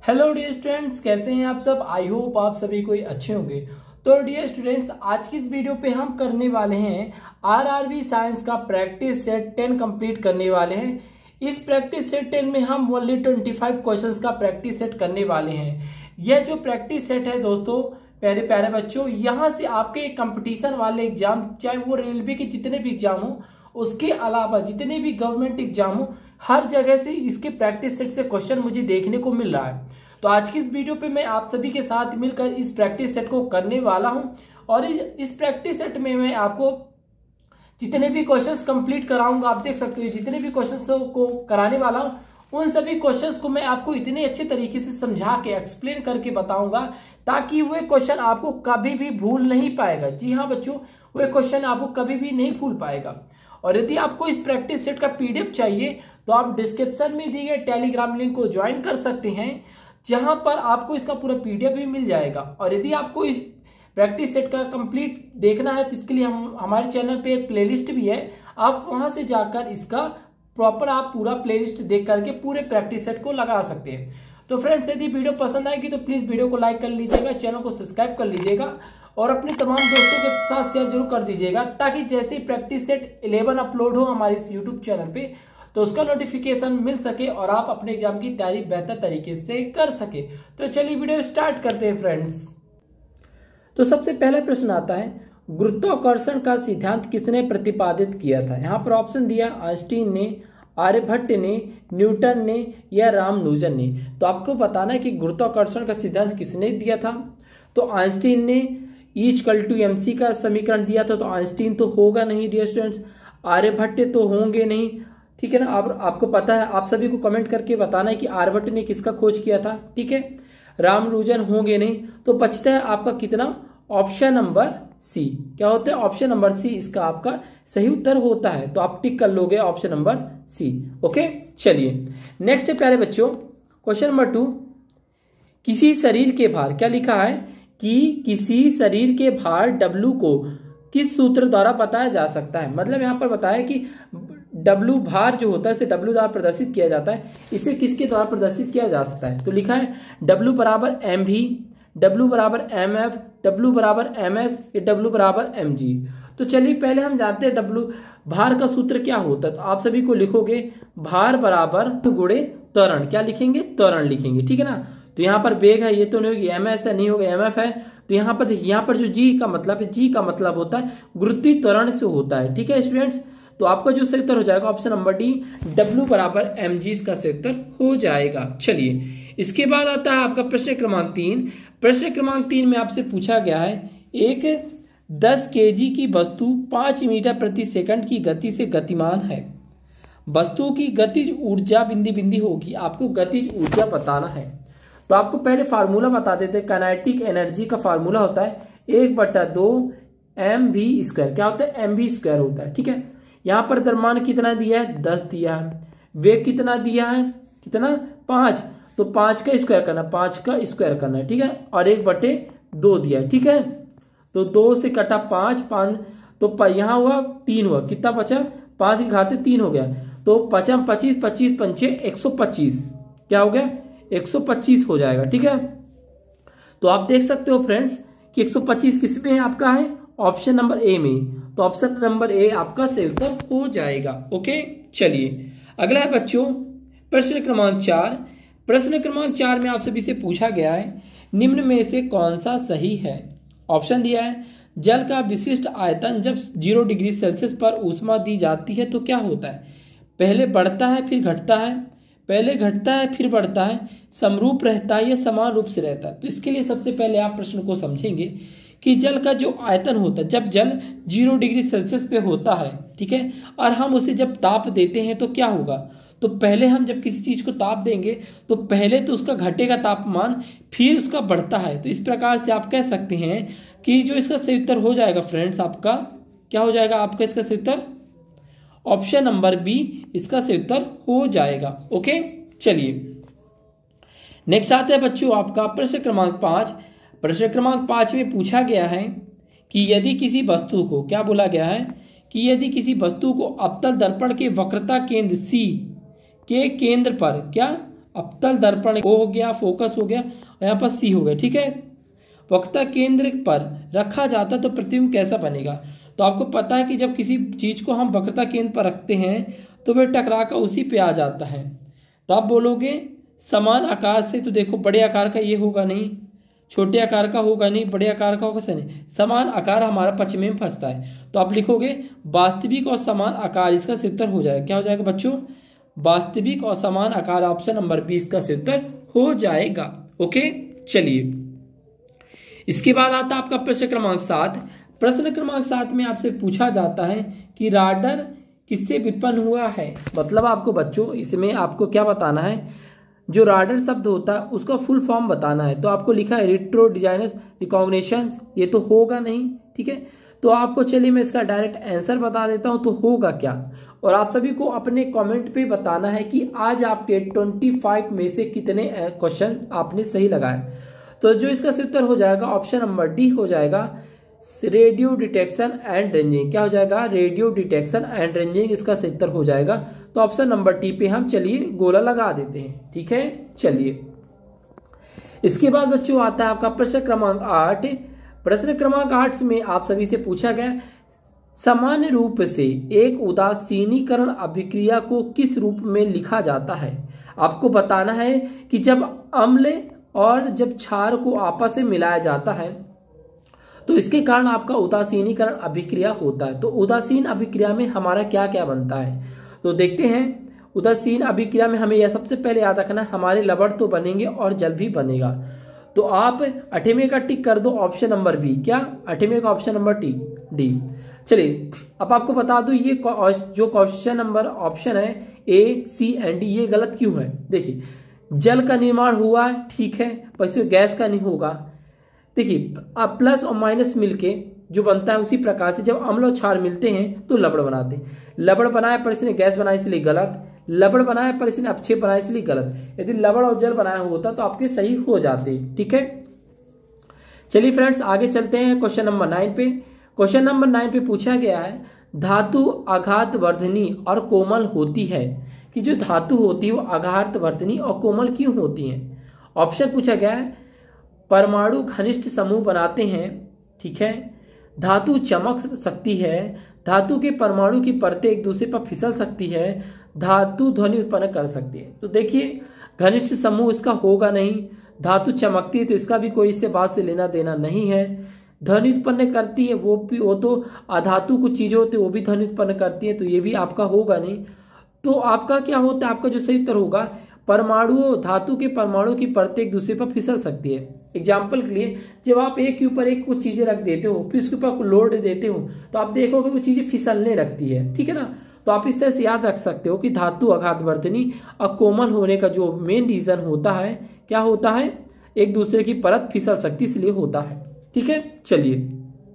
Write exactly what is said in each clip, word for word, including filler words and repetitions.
Hello dear students, कैसे हैं आप सब। आई होप आप सभी कोई अच्छे होंगे। तो डियर स्टूडेंट्स, आज की इस वीडियो पे हम करने वाले हैं आरआरबी साइंस का प्रैक्टिस सेट टेन कंप्लीट करने वाले हैं। इस प्रैक्टिस सेट टेन में हम ओनली पच्चीस क्वेश्चंस का प्रैक्टिस सेट करने वाले हैं। यह जो प्रैक्टिस सेट है दोस्तों, प्यारे प्यारे बच्चों, यहाँ से आपके कंपटीशन वाले एग्जाम, चाहे वो रेलवे के जितने भी एग्जाम हो, उसके अलावा जितने भी गवर्नमेंट एग्जाम हो, हर जगह से इसके प्रैक्टिस सेट से क्वेश्चन मुझे देखने को मिल रहा है। तो आज की इस वीडियो पे मैं आप सभी के साथ मिलकर इस प्रैक्टिस सेट को करने वाला हूं और इस, इस प्रैक्टिस सेट में मैं आपको जितने भी क्वेश्चंस कंप्लीट कराऊंगा, आप देख सकते हो जितने भी क्वेश्चंस को कराने वाला हूं, उन सभी क्वेश्चंस को मैं आपको इतने अच्छे तरीके से समझा के एक्सप्लेन करके बताऊंगा ताकि वे क्वेश्चन आपको कभी भी भूल नहीं पाएगा। जी हाँ बच्चों, वे क्वेश्चन आपको कभी भी नहीं भूल पाएगा। और यदि आपको इस प्रैक्टिस सेट का पीडीएफ चाहिए तो आप डिस्क्रिप्शन में दिए गए टेलीग्राम लिंक को ज्वाइन कर सकते हैं, जहां पर आपको इसका पूरा पीडीएफ भी मिल जाएगा। और यदि आपको इस प्रैक्टिस सेट का कंप्लीट देखना है तो इसके लिए हम हमारे चैनल पे एक प्लेलिस्ट भी है, आप वहां से जाकर इसका प्रॉपर आप पूरा प्लेलिस्ट देख करके पूरे प्रैक्टिस सेट को लगा सकते हैं। तो फ्रेंड्स, यदि वीडियो पसंद आएगी तो प्लीज वीडियो को लाइक कर लीजिएगा, चैनल को सब्सक्राइब कर लीजिएगा और अपने तमाम दोस्तों के साथ शेयर जरूर कर दीजिएगा, ताकि जैसे ही प्रैक्टिस सेट इलेवन अपलोड हो हमारे इस यूट्यूब चैनल पे तो उसका नोटिफिकेशन मिल सके और आप अपने एग्जाम की तैयारी बेहतर तरीके से कर सके। तो चलिए वीडियो स्टार्ट करते हैं फ्रेंड्स। तो सबसे पहला प्रश्न आता है, गुरुत्वाकर्षण का सिद्धांत किसने प्रतिपादित किया था। यहाँ पर ऑप्शन दिया आइंस्टीन ने, आर्यभट्ट ने, न्यूटन ने या रामानुजन ने। तो आपको बताना है कि गुरुत्वाकर्षण का सिद्धांत किसने दिया था। तो आइंस्टीन ने E equal to M C का समीकरण दिया था, तो आइंस्टीन तो होगा नहीं डियर स्टूडेंट्स। आर्यभट्ट तो होंगे नहीं, ठीक है ना। अब आपको पता है, आप सभी को कमेंट करके बताना है कि आर्यभट्ट ने किसका खोज किया था, ठीक है। रामानुजन होंगे नहीं, तो बचता है आपका कितना, ऑप्शन नंबर सी। क्या होता है, ऑप्शन नंबर सी इसका आपका सही उत्तर होता है। तो आप टिक कर लोगे ऑप्शन नंबर सी। ओके, चलिए नेक्स्ट है प्यारे बच्चों, क्वेश्चन नंबर टू। किसी शरीर के भार, क्या लिखा है कि किसी शरीर के भार डब्ल्यू को किस सूत्र द्वारा बताया जा सकता है। मतलब यहां पर बताया कि डब्ल्यू भार जो होता है इसे डब्ल्यू द्वारा प्रदर्शित किया जाता है, इसे किसके द्वारा प्रदर्शित किया जा सकता है। तो लिखा है डब्ल्यू बराबर एम भी, डब्ल्यू बराबर एम एफ, डब्ल्यू बराबर एम एस, डब्ल्यू बराबर एम जी। तो चलिए पहले हम जानते हैं डब्ल्यू भार का सूत्र क्या होता है। तो आप सभी को लिखोगे भार बराबर गुणे त्वरण, क्या लिखेंगे, त्वरण लिखेंगे, ठीक है ना। तो यहाँ पर वेग है, ये तो नहीं होगी, एम एस है नहीं होगा, एम एफ है। तो यहाँ पर यहाँ पर जो जी का मतलब है, जी का मतलब होता है गुरुत्वीय त्वरण से होता है, ठीक है स्टूडेंट्स। तो आपका जो सही उत्तर हो जाएगा ऑप्शन नंबर डी, डब्ल्यू बराबर एम जी इसका सही उत्तर हो जाएगा। चलिए इसके बाद आता है आपका प्रश्न क्रमांक तीन। प्रश्न क्रमांक तीन में आपसे पूछा गया है, एक दस केजी की वस्तु पांच मीटर प्रति सेकंड की गति से गतिमान है। वस्तु की गतिज ऊर्जा बिंदी बिंदी होगी, आपको गतिज ऊर्जा बताना है। तो आपको पहले फार्मूला बता देते हैं। काइनेटिक एनर्जी का फार्मूला होता है एक बटा दो एम वी स्क्वायर। क्या होता है, एम वी स्क्वायर होता है, ठीक है। यहाँ पर द्रव्यमान कितना दिया है, दस दिया है। वेग कितना दिया है, कितना, पांच। तो पांच का स्क्वायर करना, पांच का स्क्वायर करना है, ठीक है। और एक बटे दो दिया है, ठीक है। तो दो से कटा पांच, पांच तो यहाँ हुआ तीन, हुआ कितना बचा, पांच के खाते तीन हो गया। तो पचम पच्चीस, पच्चीस पंचे एक सौ पच्चीस, क्या हो गया, एक सौ पच्चीस हो जाएगा, ठीक है। तो आप देख सकते हो फ्रेंड्स कि एक सौ पच्चीस किस में आपका है, ऑप्शन नंबर ए में। तो ऑप्शन नंबर ए आपका सही उत्तर हो जाएगा। ओके, चलिए अगला है बच्चों प्रश्न क्रमांक चार। प्रश्न क्रमांक चार में आप सभी से पूछा गया है, निम्न में से कौन सा सही है। ऑप्शन दिया है, जल का विशिष्ट आयतन जब जीरो डिग्री सेल्सियस पर ऊष्मा दी जाती है तो क्या होता है, पहले बढ़ता है फिर घटता है, पहले घटता है फिर बढ़ता है, समरूप रहता है या समान रूप से रहता है। तो इसके लिए सबसे पहले आप प्रश्न को समझेंगे कि जल का जो आयतन होता है, जब जल जीरो डिग्री सेल्सियस पे होता है, ठीक है, और हम उसे जब ताप देते हैं तो क्या होगा। तो पहले हम जब किसी चीज को ताप देंगे तो पहले तो उसका घटेगा तापमान, फिर उसका बढ़ता है। तो इस प्रकार से आप कह सकते हैं कि जो इसका सही उत्तर हो जाएगा फ्रेंड्स, आपका क्या हो जाएगा, आपका इसका सही उत्तर ऑप्शन नंबर बी इसका सही उत्तर हो जाएगा। ओके, चलिए नेक्स्ट आता है बच्चों आपका प्रश्न क्रमांक पांच। प्रश्न क्रमांक पांच में पूछा गया है कि यदि किसी वस्तु को, क्या बोला गया है कि यदि किसी वस्तु को अवतल दर्पण के वक्रता केंद्र सी के केंद्र पर क्या अवतल दर्पण ओ हो गया, फोकस हो गया, यहाँ पर सी हो गया। ठीक है, वक्रता केंद्र पर रखा जाता तो प्रतिबिंब कैसा बनेगा। तो आपको पता है कि जब किसी चीज को हम वक्रता केंद्र पर रखते हैं तो वह टकरा कर उसी पे आ जाता है। तो आप बोलोगे समान आकार से, तो देखो बड़े आकार का ये होगा नहीं, छोटे आकार का होगा नहीं, बड़े आकार का होगा सही नहीं, समान आकार हमारा पश्चिमी में फंसता है। तो आप लिखोगे वास्तविक और समान आकार, इसका सही उत्तर हो जाएगा। क्या हो जाएगा बच्चों, वास्तविक और समान आकार, ऑप्शन नंबर बी इसका सही उत्तर हो जाएगा। ओके, चलिए इसके बाद आता है आपका प्रश्न क्रमांक सात। प्रश्न क्रमांक सात में आपसे पूछा जाता है कि राडर किससे व्युत्पन्न हुआ है। मतलब आपको बच्चों इसमें आपको क्या बताना है, जो राडर शब्द होता है उसका फुल फॉर्म बताना है। तो आपको लिखा है रेट्रो डिजाइनर्स रिकॉग्निशन, ये तो होगा नहीं। ठीक है, तो आपको चलिए मैं इसका डायरेक्ट आंसर बता देता हूं, तो होगा क्या। और आप सभी को अपने कमेंट पे बताना है कि आज आपके पच्चीस में से कितने क्वेश्चन आपने सही लगाए। तो जो इसका सही उत्तर हो जाएगा ऑप्शन नंबर डी हो जाएगा, रेडियो डिटेक्शन एंड रेंजिंग। क्या हो जाएगा, रेडियो डिटेक्शन एंड रेंजिंग इसका सही उत्तर हो जाएगा। तो ऑप्शन नंबर टी पे हम चलिए गोला लगा देते हैं। ठीक है, चलिए इसके बाद बच्चों आता है आपका प्रश्न क्रमांक आठ। प्रश्न क्रमांक आठ में आप सभी से पूछा गया सामान्य रूप से एक उदासीनीकरण अभिक्रिया को किस रूप में लिखा जाता है। आपको बताना है कि जब अम्ल और जब क्षार को आपस में मिलाया जाता है तो इसके कारण आपका उदासीनीकरण अभिक्रिया होता है। तो उदासीन अभिक्रिया में हमारा क्या क्या बनता है, तो देखते हैं। उदासीन अभिक्रिया में हमें यह सबसे पहले याद रखना है, हमारे लवण तो बनेंगे और जल भी बनेगा। तो आप अठेवें का टिक कर दो ऑप्शन नंबर बी। क्या, अठेवें का ऑप्शन नंबर टी डी। चलिए अब आपको बता दूं ये जो क्वेश्चन नंबर ऑप्शन है ए सी एंड डी, ये गलत क्यों है। देखिए जल का निर्माण हुआ है, ठीक है, पर इसमें गैस का नहीं होगा। देखिए अब प्लस और माइनस मिलके जो बनता है उसी प्रकार से जब अम्ल और क्षार मिलते हैं तो लवण बनाते हैं। लवण बनाया पर इसने गैस बनाया इसलिए गलत, लवण बनाया पर इसने अपक्षेप बनाया इसलिए गलत। यदि लवण और जल बनाया होता तो आपके सही हो जाते। ठीक है, चलिए फ्रेंड्स आगे चलते हैं क्वेश्चन नंबर नाइन पे। क्वेश्चन नंबर नाइन पे पूछा गया है धातु आघात वर्धनी और कोमल होती है, कि जो धातु होती है वो आघात वर्धनी और कोमल क्यों होती है। ऑप्शन पूछा गया है परमाणु घनिष्ठ समूह बनाते हैं, ठीक है, धातु चमक सकती है, धातु के परमाणु की परतें एक दूसरे पर फिसल सकती है, धातु ध्वनि उत्पन्न कर सकती है। तो देखिए घनिष्ठ समूह इसका होगा नहीं, धातु चमकती है तो इसका भी कोई इससे बात से लेना देना नहीं है। ध्वनि उत्पन्न करती है वो भी, वो तो अधातु कुछ चीजें होती है वो भी ध्वनि उत्पन्न करती है, तो ये भी आपका होगा नहीं। तो आपका क्या होता है, आपका जो सही उत्तर होगा परमाणुओं धातु के परमाणु की परतें एक दूसरे पर फिसल सकती है। एग्जाम्पल के लिए जब आप एक के ऊपर एक कुछ चीजें रख देते हो फिर उसके ऊपर लोड देते हो तो आप देखोगे वो चीजें फिसलने लगती है, ठीक है ना। तो आप इस तरह से याद रख सकते हो कि धातु आघात वर्धनी और कोमल होने का जो मेन रीजन होता है क्या होता है, एक दूसरे की परत फिसल सकती इसलिए होता है। ठीक है, चलिए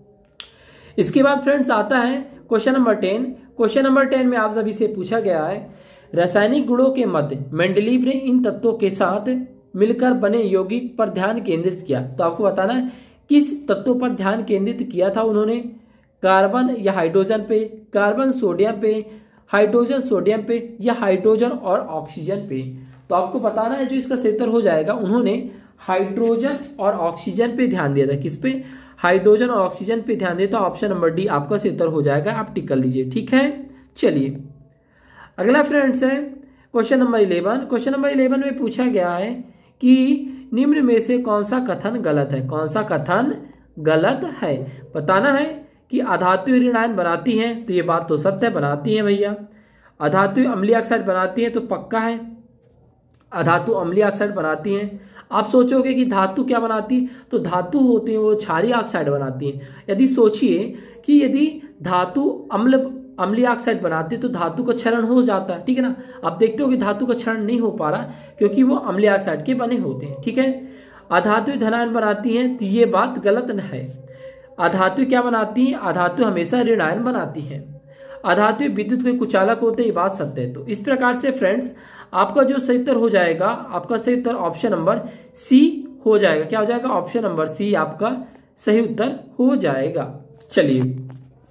इसके बाद फ्रेंड्स आता है question number ten. Question number ten में आप सभी से पूछा गया है रासायनिक गुणों के मध्य मेंडलीव ने इन तत्वों के साथ मिलकर बने यौगिक पर ध्यान केंद्रित किया। तो आपको बताना है किस तत्वों पर ध्यान केंद्रित किया था उन्होंने, कार्बन या हाइड्रोजन पे, कार्बन सोडियम पे, हाइड्रोजन सोडियम पे या हाइड्रोजन और ऑक्सीजन पे। तो आपको बताना है जो इसका सही उत्तर हो जाएगा, उन्होंने हाइड्रोजन और ऑक्सीजन पे ध्यान दिया था। किस पे, हाइड्रोजन और ऑक्सीजन पे ध्यान दिया। तो ऑप्शन नंबर डी आपका सही उत्तर हो जाएगा, आप टिक कर लीजिए। ठीक है, चलिए अगला फ्रेंड्स है question number eleven. Question number eleven में पूछा गया है कि निम्न में से कौन सा कथन गलत है। कौन सा कथन गलत है, बताना है कि अधातु ऋणायन बनाती हैं, तो ये बात तो सत्य है, बनाती हैं भैया। अधातु अम्लीय ऑक्साइड बनाती हैं तो पक्का है, अधातु अम्लीय ऑक्साइड बनाती हैं। आप सोचोगे कि धातु क्या बनाती है, तो धातु होती है वो क्षारीय ऑक्साइड बनाती हैं। यदि सोचिए कि यदि धातु अम्ल अम्लीय ऑक्साइड बनाती है तो धातु का क्षरण हो जाता है, ठीक है ना। आप देखते हो कि धातु का क्षरण नहीं हो पा रहा क्योंकि वो अम्लीय ऑक्साइड के बने होते हैं, ठीक है। अधातु धनायन बनाती हैं तो ये बात गलत है। अधातु क्या बनाती है, अधातु हमेशा ऋणायन बनाती है। अधातु विद्युत के कुचालक होते, ये बात सत्य है। तो इस प्रकार से फ्रेंड्स आपका जो सही उत्तर हो जाएगा, आपका सही उत्तर ऑप्शन नंबर सी हो जाएगा। क्या हो जाएगा, ऑप्शन नंबर सी आपका सही उत्तर हो जाएगा। चलिए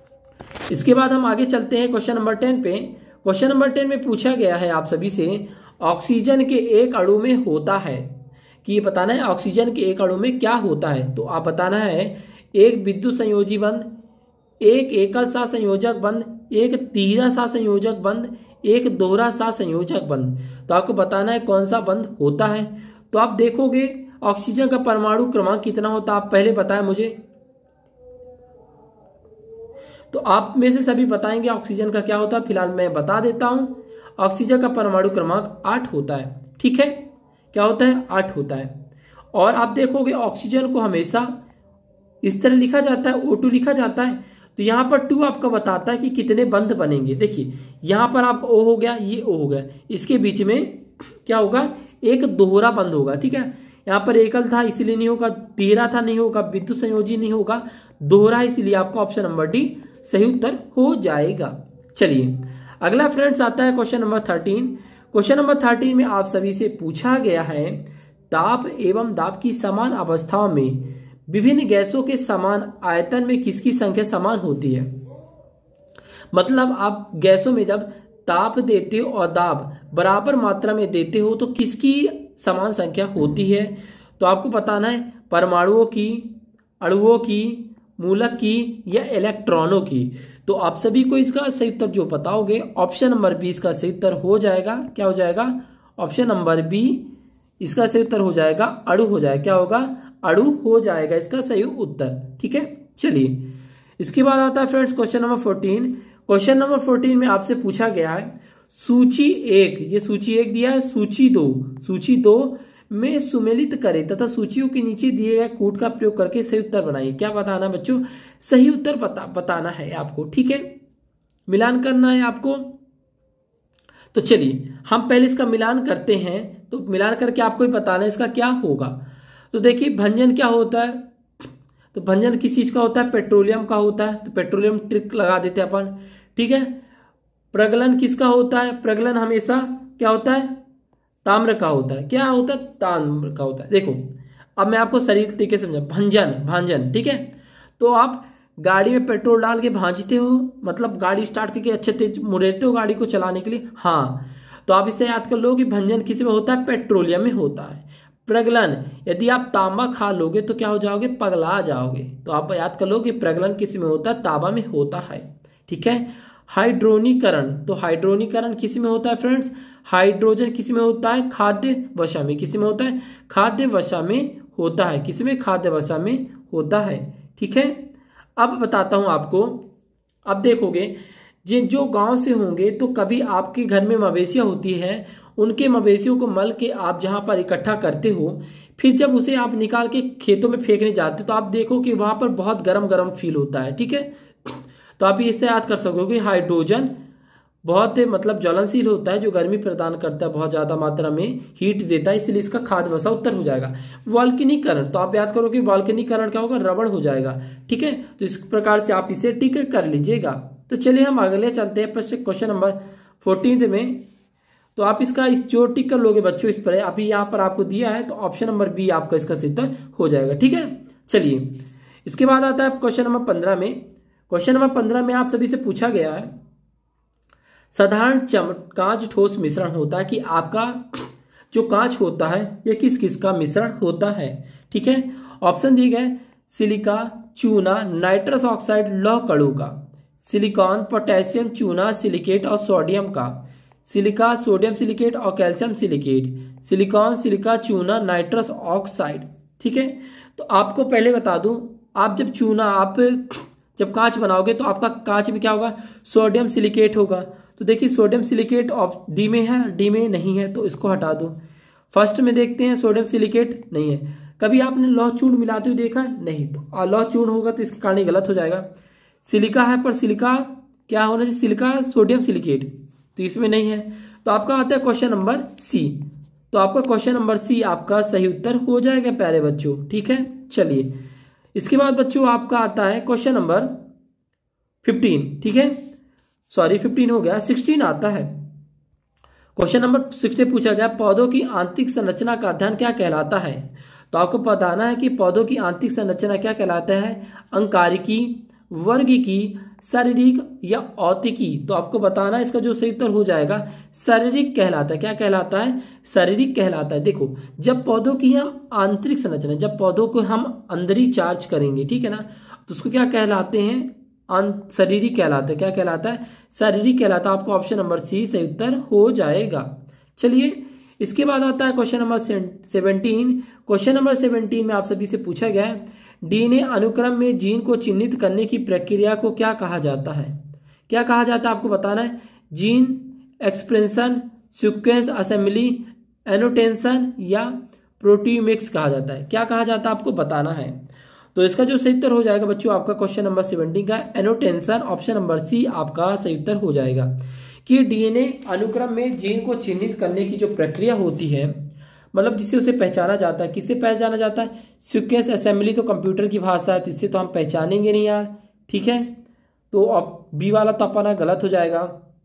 इसके बाद हम आगे चलते हैं क्वेश्चन नंबर टेन पे। क्वेश्चन नंबर टेन में पूछा गया है आप सभी से ऑक्सीजन के एक अणु में होता है, कि ये बताना है ऑक्सीजन के एक अणु में क्या होता है। तो आप बताना है एक विद्युत संयोजी बंध, एक एकल सा संयोजक बंध, एक तीसरा सा संयोजक बंध, एक दोहरा सा संयोजक बंध। तो आपको बताना है कौन सा बंध होता है। तो आप देखोगे ऑक्सीजन का परमाणु क्रमांक कितना होता है, आप पहले बताएं मुझे। तो आप में से सभी बताएंगे ऑक्सीजन का क्या होता है। फिलहाल मैं बता देता हूं, ऑक्सीजन का परमाणु क्रमांक आठ होता है। ठीक है, क्या होता है, आठ होता है। और आप देखोगे ऑक्सीजन को हमेशा इस तरह लिखा जाता है, ओ टू लिखा जाता है। तो यहां पर टू आपका बताता है कि कितने बंध बनेंगे। देखिए यहां पर आपका ओ हो गया, ये ओ हो गया, इसके बीच में क्या होगा, एक दोहरा बंध होगा। ठीक है, यहां पर एकल था इसलिए नहीं होगा, तीसरा था नहीं होगा, विद्युत संयोजी नहीं होगा, दोहरा इसलिए आपका ऑप्शन नंबर डी सही उत्तर हो जाएगा। चलिए अगला फ्रेंड्स आता है question number thirteen. Question number thirteen में आप सभी से पूछा गया है ताप एवं दाब की समान अवस्थाओं में विभिन्न गैसों के समान आयतन में किसकी संख्या समान होती है। मतलब आप गैसों में जब ताप देते हो और दाब बराबर मात्रा में देते हो तो किसकी समान संख्या होती है। तो आपको बताना है परमाणुओं की, अणुओं की, मूलक की या इलेक्ट्रॉनों की। तो आप सभी को इसका सही उत्तर जो बताओगे ऑप्शन नंबर बी इसका सही उत्तर हो जाएगा। क्या हो जाएगा, ऑप्शन नंबर बी इसका सही उत्तर हो जाएगा, अणु हो जाएगा। क्या होगा, अणु हो जाएगा इसका सही उत्तर। ठीक है, चलिए इसके बाद आता है friends question number fourteen. Question number fourteen में आपसे पूछा गया है सूची एक, ये सूची एक दिया है, सूची दो, सूची दो में सुमेलित करें तथा सूचियों के नीचे दिए गए कूट का प्रयोग करके सही उत्तर बनाइए। क्या बताना बच्चों, सही उत्तर बता बताना है आपको। ठीक है, मिलान करना है आपको। तो चलिए हम पहले इसका मिलान करते हैं। तो मिलान करके आपको ही बताना है इसका क्या होगा। तो देखिए भंजन क्या होता है, तो भंजन किस चीज का होता है, पेट्रोलियम का होता है। तो पेट्रोलियम ट्रिक लगा देते हैं अपन। ठीक है, प्रगलन किसका होता है, प्रगलन हमेशा क्या होता है, ताम्र का होता है। क्या होता है, ताम्र का होता है। देखो अब मैं आपको सही तरीके से समझा, भंजन भांजन। ठीक है, तो आप गाड़ी में पेट्रोल डाल के भांजते हो, मतलब गाड़ी स्टार्ट करके अच्छे तेज मुड़ेते हो गाड़ी को चलाने के लिए। हाँ, तो आप इससे याद कर लो कि भंजन किस में होता है, पेट्रोलियम में होता है। प्रगलन, यदि आप तांबा खा लोगे तो क्या हो जाओगे, पगला जाओगे। तो आप याद कर लो कि प्रगलन किस में होता है, तांबा में होता है। ठीक है, हाइड्रोनीकरण, तो हाइड्रोनीकरण किस में होता है फ्रेंड्स, हाइड्रोजन किस में होता है, खाद्य वसा में। किस में होता है, खाद्य वसा में होता है। किस में, खाद्य वसा में होता है। ठीक है, अब बताता हूं आपको। अब देखोगे जिन जो गांव से होंगे तो कभी आपके घर में मवेशियां होती है, उनके मवेशियों को मल के आप जहां पर इकट्ठा करते हो, फिर जब उसे आप निकाल के खेतों में फेंकने जाते हो तो आप देखो कि वहां पर बहुत गर्म गर्म फील होता है। ठीक है, तो आप इससे याद कर सकोगे हाइड्रोजन बहुत मतलब ज्वलनशील होता है, जो गर्मी प्रदान करता है, बहुत ज्यादा मात्रा में हीट देता है, इसलिए इसका खाद्य वसा उत्तर हो जाएगा। वॉल्केनिकरण, तो आप याद करो कि वॉल्केनिकरण क्या होगा, रबड़ हो जाएगा। ठीक है, तो इस प्रकार से आप इसे टिक कर लीजिएगा। तो चलिए हम अगले चलते हैं क्वेश्चन नंबर फोर्टीन में। तो आप इसका इस जो टिक कर लोगे बच्चों, इस पर अभी यहाँ पर आपको दिया है, तो ऑप्शन नंबर बी आपका इसका सही उत्तर हो जाएगा। ठीक है, चलिए इसके बाद आता है क्वेश्चन नंबर पंद्रह में। क्वेश्चन नंबर पंद्रह में आप सभी से पूछा गया है साधारण कांच ठोस मिश्रण होता है कि आपका जो कांच होता है यह किस किस का मिश्रण होता है। ठीक है, ऑप्शन दिए गए सिलिका, चूना, नाइट्रस ऑक्साइड, लौह कणों का, सिलिकॉन, पोटेशियम, चूना, सिलिकेट और सोडियम का, सिलिका, सोडियम सिलिकेट और कैल्शियम सिलिकेट, सिलिकॉन, सिलिका, चूना, नाइट्रस ऑक्साइड। ठीक है, तो आपको पहले बता दूं, आप जब चूना आप जब कांच बनाओगे तो आपका कांच में क्या होगा, सोडियम सिलिकेट होगा। तो देखिए सोडियम सिलिकेट डी में है, डी में नहीं है, तो इसको हटा दो। फर्स्ट में देखते हैं सोडियम सिलिकेट नहीं है। कभी आपने लौह चूर्ण मिलाते हुए देखा नहीं, तो लौह चूर्ण होगा तो इसके कारण गलत हो जाएगा। सिलिका है पर सिलिका क्या होना चाहिए, सिलिका सोडियम सिलिकेट, तो इसमें नहीं है। तो आपका आता है क्वेश्चन नंबर सी। तो आपका क्वेश्चन नंबर सी आपका सही उत्तर हो जाएगा प्यारे बच्चों। ठीक है, चलिए इसके बाद बच्चों आपका आता है क्वेश्चन नंबर फिफ्टीन। ठीक है, सॉरी फिफ्टीन हो गया, सिक्सटीन आता है। क्वेश्चन नंबर सिक्सटीन पूछा गया पौधों की आंतरिक संरचना का अध्ययन क्या कहलाता है। तो आपको बताना है कि पौधों की आंतरिक संरचना क्या कहलाता है, अंकारिकी, वर्गीकी, शारीरिक या औतिकी? तो आपको बताना है, इसका जो सही उत्तर हो जाएगा शारीरिक कहलाता है। क्या कहलाता है? शारीरिक कहलाता है। देखो, जब पौधों की हम आंतरिक संरचना, जब पौधों को हम अंदर चार्ज करेंगे, ठीक है ना, तो उसको क्या कहलाते हैं? शारीरिक कहलाता है। क्या कहलाता है? शारीरिक कहलाता है। आपको ऑप्शन नंबर सी सही उत्तर हो जाएगा। चलिए, इसके बाद आता है question number seventeen. Question number seventeen में आप सभी से पूछा गया है, डीएनए अनुक्रम में जीन को चिन्हित करने की प्रक्रिया को क्या कहा जाता है? क्या कहा जाता है आपको बताना है। Gene expression, sequence assembly, annotation या प्रोटियोमिक्स कहा जाता है। क्या कहा जाता है आपको बताना है। तो इसका जो सही उत्तर हो जाएगा बच्चों आपका क्वेश्चन नंबर सेवनटीन का एनोटेशन, ऑप्शन नंबर सी आपका सही उत्तर हो जाएगा। कि डीएनए अनुक्रम में जीन को चिन्हित करने की जो प्रक्रिया होती है, मतलब जिससे उसे पहचाना जाता है, किससे पहचाना जाता है? सीक्वेंस असेंबली तो कंप्यूटर की भाषा है, तो इससे तो हम पहचानेंगे नहीं यार, ठीक है। तो अब बी वाला तो अपना गलत हो जाएगा।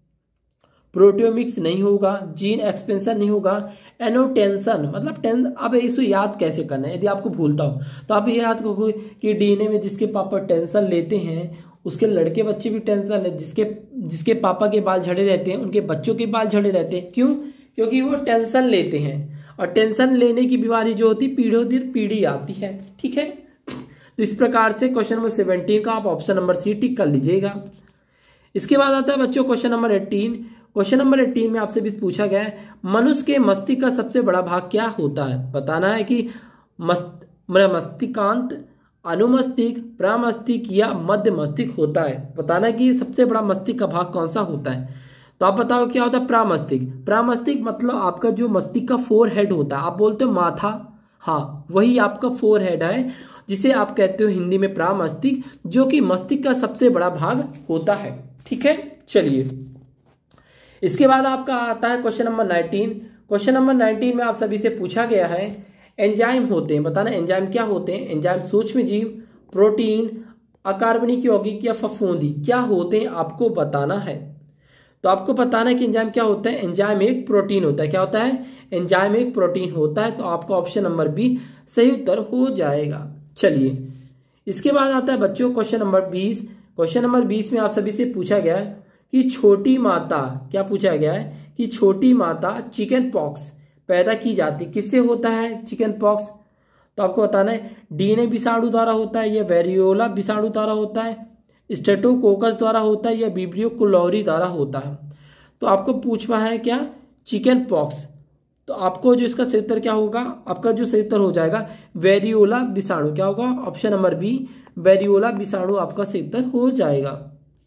प्रोटियोमिक्स नहीं होगा, जीन एक्सपेंशन नहीं होगा, एनोटेशन मतलब टेंस। अब इसको याद कैसे करना है? यदि आपको भूलता हो तो आप ये याद करो कि डीएनए में जिसके पापा टेंशन लेते हैं उसके लड़के बच्चे भी टेंशन है, जिसके जिसके पापा के बाल झड़े रहते हैं उनके बच्चों के बाल झड़े रहते हैं। क्यों? क्योंकि वो टेंशन लेते हैं, और टेंशन लेने की बीमारी जो होती है पीढ़ी दर पीढ़ी आती है, ठीक है। तो इस प्रकार से क्वेश्चन नंबर सेवनटीन का आप ऑप्शन नंबर सी टिक कर लीजिएगा। इसके बाद आता है बच्चों question number eighteen. Question number eighteen में आपसे भी पूछा गया है, मनुष्य के मस्तिष्क का सबसे बड़ा भाग क्या होता है? बताना है कि मस्त मस्तिष्कांत, अनुमस्तिष्क, प्रमस्तिष्क या मध्य मस्तिष्क होता है। बताना है कि सबसे बड़ा मस्तिष्क का भाग कौन सा होता है। तो आप बताओ क्या होता है? प्रमस्तिष्क। प्रमस्तिष्क मतलब आपका जो मस्तिष्क का फोर हेड होता है, आप बोलते हो माथा, हाँ वही आपका फोर हेड है, जिसे आप कहते हो हिंदी में प्रमस्तिष्क, जो कि मस्तिष्क का सबसे बड़ा भाग होता है, ठीक है। चलिए, इसके बाद आपका आता है question number nineteen. Question number nineteen में आप सभी से पूछा गया है, एंजाइम होते हैं, बताना एंजाइम क्या होते हैं। एंजाइम सूक्ष्म जीव, प्रोटीन, अकार्बनिक यौगिक या फफूंदी क्या होते हैं आपको बताना है। तो आपको बताना है कि एंजाइम क्या होता है। एंजाइम एक प्रोटीन होता है। क्या होता है? एंजाइम एक प्रोटीन होता है। तो आपका ऑप्शन नंबर बी सही उत्तर हो जाएगा। चलिए, इसके बाद आता है बच्चों क्वेश्चन नंबर बीस। क्वेश्चन नंबर बीस में आप सभी से पूछा गया है कि छोटी माता, क्या पूछा गया है कि छोटी माता चिकन पॉक्स पैदा की जाती किससे होता है? Chicken pox. तो आपको बताना है डीएनए विषाणु द्वारा होता है, या वेरियोला विषाणु द्वारा होता है, स्टेटोकोकस द्वारा होता है, या विब्रियो कुलौरी द्वारा होता है। तो आपको पूछना है क्या? Chicken pox. तो आपको जो इसका सही उत्तर क्या होगा? आपका जो सही उत्तर हो जाएगा वेरियोला विषाणु। क्या होगा? ऑप्शन नंबर बी वेरियोला विषाणु आपका सही उत्तर हो जाएगा।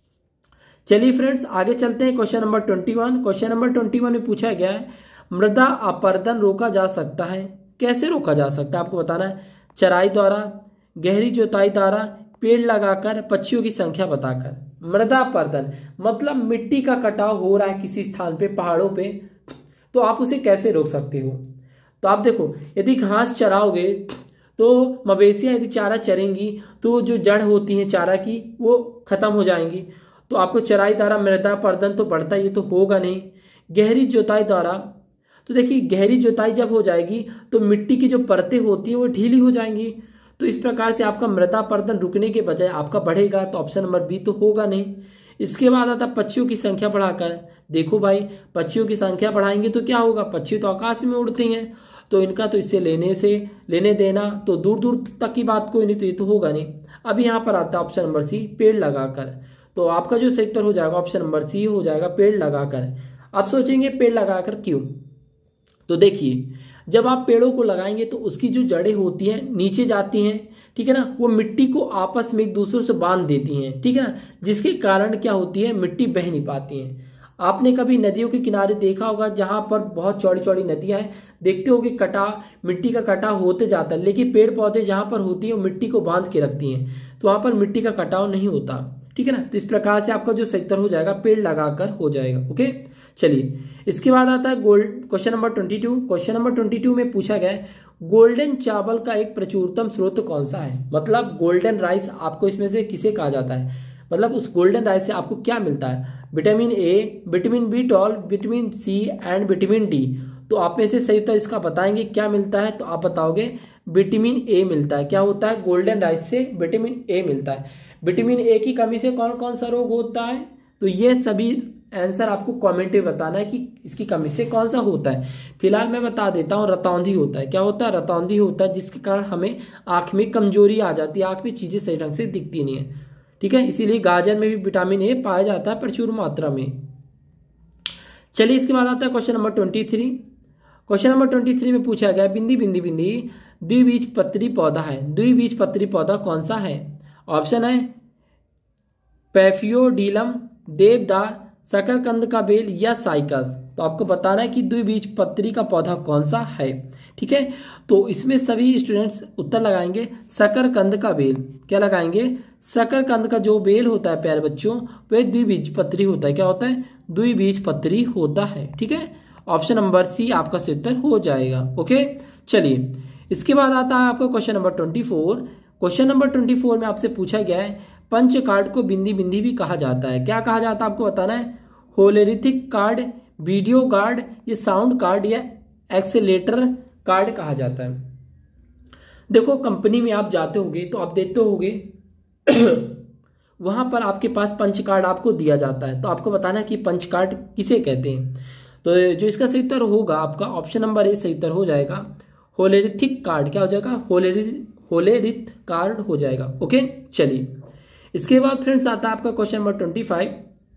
चलिए फ्रेंड्स, आगे चलते हैं question number twenty one. Question number twenty one में पूछा गया है, मृदा अपरदन रोका जा सकता है, कैसे रोका जा सकता है आपको बताना है। चराई द्वारा, गहरी जोताई द्वारा, पेड़ लगाकर, पक्षियों की संख्या बताकर। मृदा अपरदन मतलब मिट्टी का कटाव हो रहा है किसी स्थान पे, पहाड़ों पे, तो आप उसे कैसे रोक सकते हो। तो आप देखो, यदि घास चराओगे तो मवेशियां यदि चारा चरेंगी तो जो जड़ होती है चारा की वो खत्म हो जाएंगी। तो आपको चराई द्वारा मृदा अपरदन तो बढ़ता, ये तो होगा नहीं। गहरी जोताई द्वारा, तो देखिए गहरी जोताई जब हो जाएगी तो मिट्टी की जो परतें होती हैं वो ढीली हो जाएंगी। तो इस प्रकार से आपका मृदा अपरदन रुकने के बजाय आपका बढ़ेगा। तो ऑप्शन नंबर बी तो होगा नहीं। इसके बाद आता पक्षियों की संख्या बढ़ाकर। देखो भाई, पक्षियों की संख्या बढ़ाएंगे तो क्या होगा? पक्षी तो आकाश में उड़ते हैं, तो इनका तो इससे लेने से लेने देना तो दूर दूर तक की बात कोई नहीं, तो ये तो होगा नहीं। अब यहाँ पर आता है ऑप्शन नंबर सी पेड़ लगाकर। तो आपका जो सही उत्तर हो जाएगा ऑप्शन नंबर सी हो जाएगा पेड़ लगाकर। आप सोचेंगे पेड़ लगाकर क्यों? तो देखिए, जब आप पेड़ों को लगाएंगे तो उसकी जो जड़ें होती हैं नीचे जाती हैं, ठीक है ना, वो मिट्टी को आपस में एक दूसरे से बांध देती हैं, ठीक है ना, जिसके कारण क्या होती है, मिट्टी बह नहीं पाती है। आपने कभी नदियों के किनारे देखा होगा जहां पर बहुत चौड़ी चौड़ी नदियां हैं, देखते हो कि कटाव मिट्टी का कटाव होते जाता है, लेकिन पेड़ पौधे जहां पर होती है वो मिट्टी को बांध के रखती हैं, तो वहां पर मिट्टी का कटाव नहीं होता, ठीक है ना। तो इस प्रकार से आपका जो सही उत्तर हो जाएगा पेड़ लगाकर हो जाएगा। ओके, चलिए इसके बाद आता है gold question number twenty two. Question number twenty two में पूछा गया है गोल्डन चावल का एक प्रचुरतम स्रोत कौन सा है। मतलब गोल्डन राइस आपको इसमें से किसे कहा जाता है, मतलब उस गोल्डन राइस से आपको क्या मिलता है। Vitamin A, vitamin B twelve, vitamin C and vitamin D. तो आप में से सही उत्तर इसका बताएंगे क्या मिलता है, तो आप बताओगे विटामिन ए मिलता है। क्या होता है? गोल्डन राइस से विटामिन ए मिलता है। विटामिन ए की कमी से कौन कौन सा रोग होता है? तो ये सभी आंसर आपको कमेंट में बताना है कि इसकी कमी से कौन सा होता है। फिलहाल मैं बता देता हूँ, रतौंधी होता है। क्या होता है? रतौंधी होता है, जिसके कारण हमें आंख में कमजोरी आ जाती है, आंख में चीजें सही ढंग से दिखती नहीं है। ठीक है, इसीलिए गाजर में भी विटामिन ए पाया जाता है प्रचुर मात्रा में। चलिए इसके बाद आता है question number twenty three. Question number twenty three में पूछा गया बिंदी बिंदी बिंदी द्विबीजपत्री पौधा है। द्विबीजपत्री पौधा कौन सा है? ऑप्शन है पैफियोडिलम, देवदार, शकरकंद का बेल या साइकस। तो आपको बताना है कि द्विबीजपत्री का पौधा कौन सा है। ठीक है, तो इसमें सभी स्टूडेंट्स उत्तर लगाएंगे शकरकंद का बेल। क्या लगाएंगे? शकरकंद का जो बेल होता है प्यारे बच्चों, वह द्विबीजपत्री होता है। क्या होता है? द्विबीजपत्री होता है। ठीक है, ऑप्शन नंबर सी आपका सही उत्तर हो जाएगा। ओके, चलिए इसके बाद आता है आपको question number twenty four. Question number twenty four में आपसे पूछा गया है पंच कार्ड को बिंदी बिंदी भी कहा जाता है। क्या कहा जाता है आपको बताना है। होलोलिथिक कार्ड, वीडियो कार्ड, ये साउंड कार्ड या एक्सेलेटर कार्ड कहा जाता है। देखो कंपनी में आप जाते होगे तो आप देखते होगे वहां पर आपके पास पंच कार्ड आपको दिया जाता है। तो आपको बताना है कि पंच कार्ड किसे कहते हैं। तो जो इसका सही उत्तर होगा आपका ऑप्शन नंबर ए सही उत्तर हो जाएगा। होलोलिथिक कार्ड क्या हो जाएगा? होलोलिथ कार्ड हो जाएगा। ओके, चलिए इसके बाद फ्रेंड्स आता है आपका क्वेश्चन नंबर ट्वेंटी फाइव,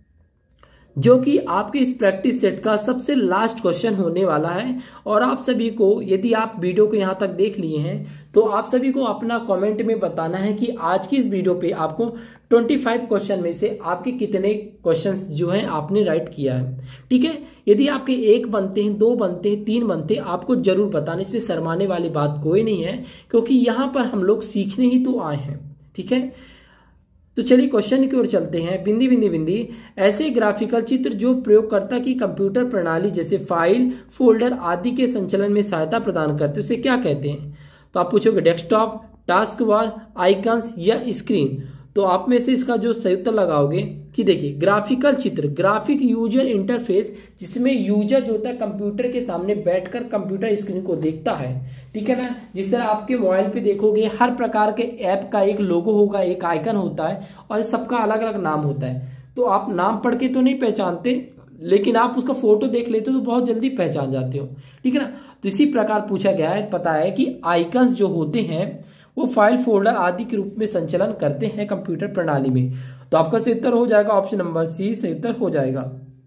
जो कि आपके इस प्रैक्टिस सेट का सबसे लास्ट क्वेश्चन होने वाला है। और आप सभी को, यदि आप वीडियो को यहां तक देख लिए हैं, तो आप सभी को अपना कमेंट में बताना है कि आज की इस वीडियो पे आपको पच्चीस क्वेश्चन में से आपके कितने क्वेश्चंस जो हैं आपने राइट किया है। ठीक है, यदि आपके एक बनते हैं, दो बनते हैं, तीन बनते हैं, आपको जरूर बताना। इसमें शर्माने वाली बात कोई नहीं है, क्योंकि यहां पर हम लोग सीखने ही तो आए हैं। ठीक है, तो चलिए क्वेश्चन की ओर चलते हैं। बिंदी बिंदी बिंदी ऐसे ग्राफिकल चित्र जो प्रयोगकर्ता की कंप्यूटर प्रणाली जैसे फाइल, फोल्डर आदि के संचालन में सहायता प्रदान करते हैं, उसे क्या कहते हैं? तो आप पूछोगे डेस्कटॉप, टास्क बार, आइकन्स या स्क्रीन। तो आप में से इसका जो सही उत्तर लगाओगे कि देखिए ग्राफिकल चित्र, ग्राफिक यूजर इंटरफेस, जिसमें यूजर जो होता है कंप्यूटर के सामने बैठकर कंप्यूटर स्क्रीन को देखता है। ठीक है ना, जिस तरह आपके मोबाइल पे देखोगे हर प्रकार के ऐप का एक लोगो होगा, एक आइकन होता है और सबका अलग अलग नाम होता है। तो आप नाम पढ़ के तो नहीं पहचानते, लेकिन आप उसका फोटो देख लेते हो तो बहुत जल्दी पहचान जाते हो। ठीक है ना, तो इसी प्रकार पूछा गया है, पता है कि आइकन्स जो होते हैं वो फाइल, फोल्डर आदि के रूप में संचालन करते हैं कंप्यूटर प्रणाली में। तो आपका सही उत्तर हो जाएगा ऑप्शन नंबर सी सही उत्तर हो जाएगा।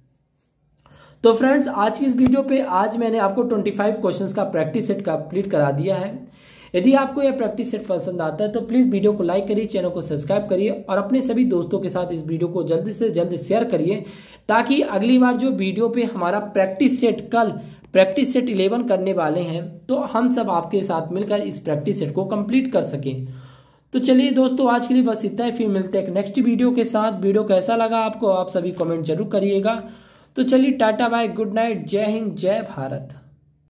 तो फ्रेंड्स आज की इस वीडियो पे आज मैंने आपको पच्चीस क्वेश्चंस का प्रैक्टिस सेट कंप्लीट करा दिया है। यदि आपको यह प्रैक्टिस सेट पसंद आता है तो प्लीज वीडियो को लाइक करिए, चैनल को सब्सक्राइब करिए और अपने सभी दोस्तों के साथ इस वीडियो को जल्द से जल्द शेयर करिए, ताकि अगली बार जो वीडियो पे हमारा प्रैक्टिस सेट कल प्रैक्टिस सेट इलेवन करने वाले हैं तो हम सब आपके साथ मिलकर इस प्रैक्टिस सेट को कंप्लीट कर सकें। तो चलिए दोस्तों आज के लिए बस इतना ही, फिर मिलते हैं एक नेक्स्ट वीडियो के साथ। वीडियो कैसा लगा आपको आप सभी कमेंट जरूर करिएगा। तो चलिए टाटा बाय, गुड नाइट, जय हिंद, जय भारत।